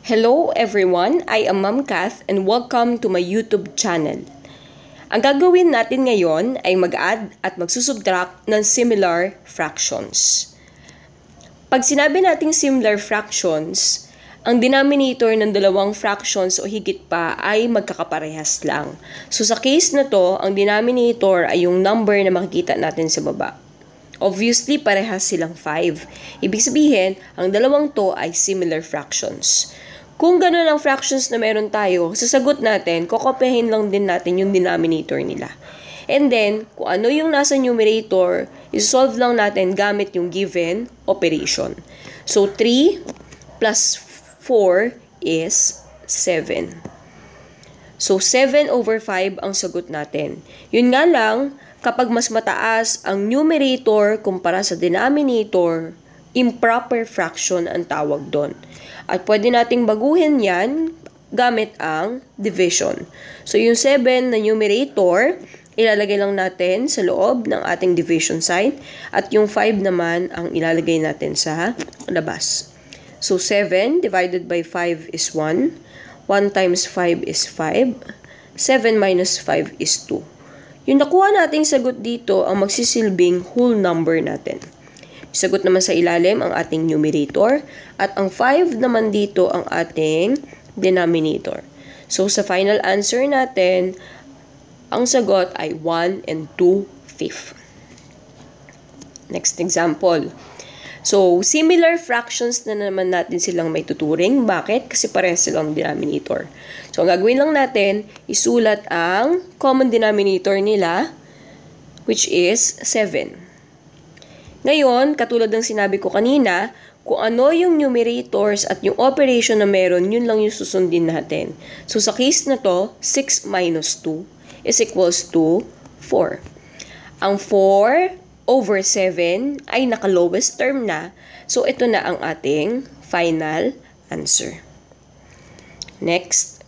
Hello everyone, I am Ma'am Kath and welcome to my YouTube channel. Ang gagawin natin ngayon ay mag-add at magsusubtract ng similar fractions. Pag sinabi nating similar fractions, ang denominator ng dalawang fractions o higit pa ay magkakaparehas lang. So sa case na to, ang denominator ay yung number na makikita natin sa baba. Obviously, parehas silang 5. Ibig sabihin, ang dalawang to ay similar fractions. Kung gano'n ang fractions na meron tayo, sasagot natin, kokopyahin lang din natin yung denominator nila. And then, kung ano yung nasa numerator, isolve lang natin gamit yung given operation. So, 3 plus 4 is 7. So, 7 over 5 ang sagot natin. Yun nga lang, kapag mas mataas ang numerator kumpara sa denominator, improper fraction ang tawag doon. At pwede nating baguhin yan gamit ang division. So, yung 7 na numerator, ilalagay lang natin sa loob ng ating division sign. At yung 5 naman ang ilalagay natin sa labas. So, 7 divided by 5 is 1. 1 times 5 is 5. 7 minus 5 is 2. Yung nakuha nating sagot dito ang magsisilbing whole number natin. Sagot naman sa ilalim ang ating numerator at ang 5 naman dito ang ating denominator. So sa final answer natin, ang sagot ay 1 and 2/5. Next example. So similar fractions na naman natin silang may tuturing. Bakit? Kasi parehas silang denominator. So ang gagawin lang natin, isulat ang common denominator nila, which is 7. Ngayon, katulad ng sinabi ko kanina, kung ano yung numerators at yung operation na meron, yun lang yung susundin natin. So sa case na to, 6 minus 2 is equals to 4. Ang 4 over 7 ay naka-lowest term na, so ito na ang ating final answer. Next,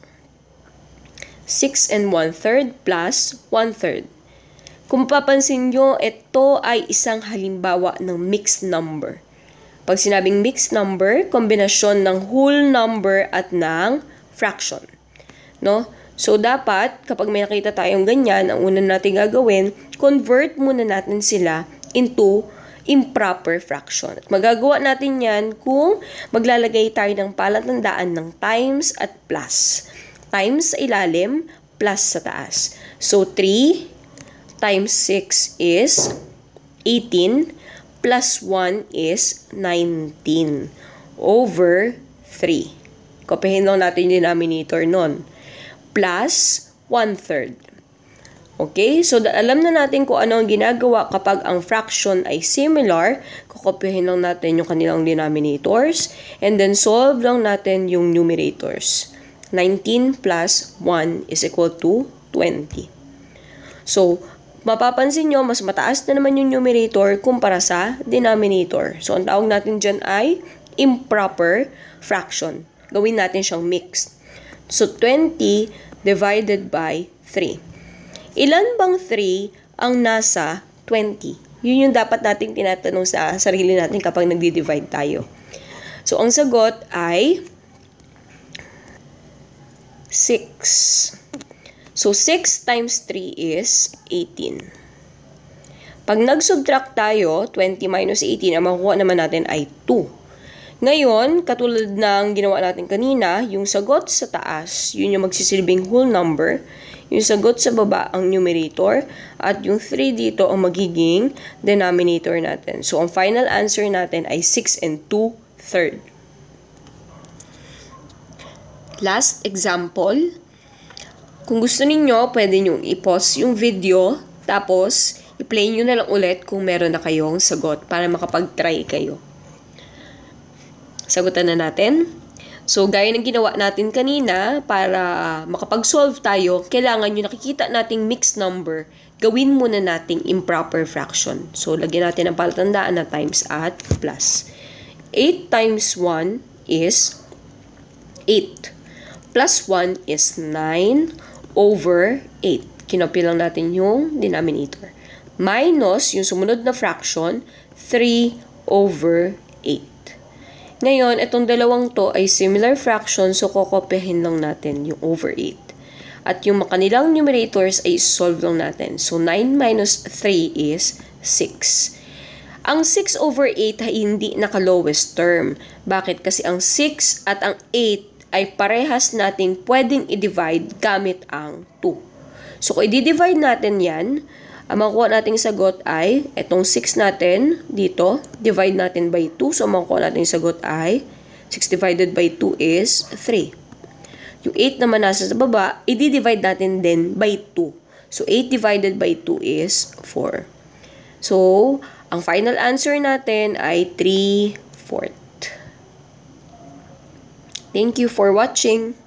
6 and 1/3 plus 1/3. Kung papansin nyo, ito ay isang halimbawa ng mixed number. Pag sinabing mixed number, kombinasyon ng whole number at ng fraction. No? So, dapat, kapag may nakita tayong ganyan, ang una natin gagawin, convert muna natin sila into improper fraction. At magagawa natin yan kung maglalagay tayo ng palatandaan ng times at plus. Times sa ilalim, plus sa taas. So, 3 times 6 is 18, plus 1 is 19 over 3. Kopyahin lang natin yung denominator nun. Plus 1/3. Okay? So, alam na natin kung ano ang ginagawa kapag ang fraction ay similar. Kokopyahin lang natin yung kanilang denominators. And then, solve lang natin yung numerators. 19 plus 1 is equal to 20. So, mapapansin nyo, mas mataas na naman yung numerator kumpara sa denominator. So, ang tawag natin dyan ay improper fraction. Gawin natin siyang mixed. So, 20 divided by 3. Ilan bang 3 ang nasa 20? Yun yung dapat nating tinatanong sa sarili natin kapag nagdi-divide tayo. So, ang sagot ay 6. So, 6 times 3 is 18. Pag nag-subtract tayo, 20 minus 18, ang makukuha naman natin ay 2. Ngayon, katulad ng ginawa natin kanina, yung sagot sa taas, yun yung magsisilbing whole number. Yung sagot sa baba, ang numerator. At yung 3 dito, ang magiging denominator natin. So, ang final answer natin ay 6 and 2/3. Last example. Kung gusto ninyo, pwede nyo i-pause yung video, tapos i-play nyo na lang ulit kung meron na kayong sagot para makapag-try kayo. Sagutan na natin. So, gaya ng ginawa natin kanina, para makapag-solve tayo, kailangan yung nakikita nating mixed number, gawin muna nating improper fraction. So, lagyan natin ang palatandaan na times at plus. 8 times 1 is 8. Plus 1 is 9 over 8. Kinopya lang natin yung denominator. Minus yung sumunod na fraction, 3 over 8. Ngayon, itong dalawang to ay similar fractions, so kokopyahin lang natin yung over 8. At yung kanilang numerators ay solve lang natin. So, 9 minus 3 is 6. Ang 6 over 8 ay hindi naka-lowest term. Bakit? Kasi ang 6 at ang 8 ay parehas nating pwedeng i-divide gamit ang 2. So, kung i-divide natin yan, ang makukuha nating sagot ay, itong 6 natin dito, divide natin by 2. So, ang makukuha nating sagot ay, 6 divided by 2 is 3. Yung 8 naman nasa sa baba, i-divide natin din by 2. So, 8 divided by 2 is 4. So, ang final answer natin ay 3/4. Thank you for watching.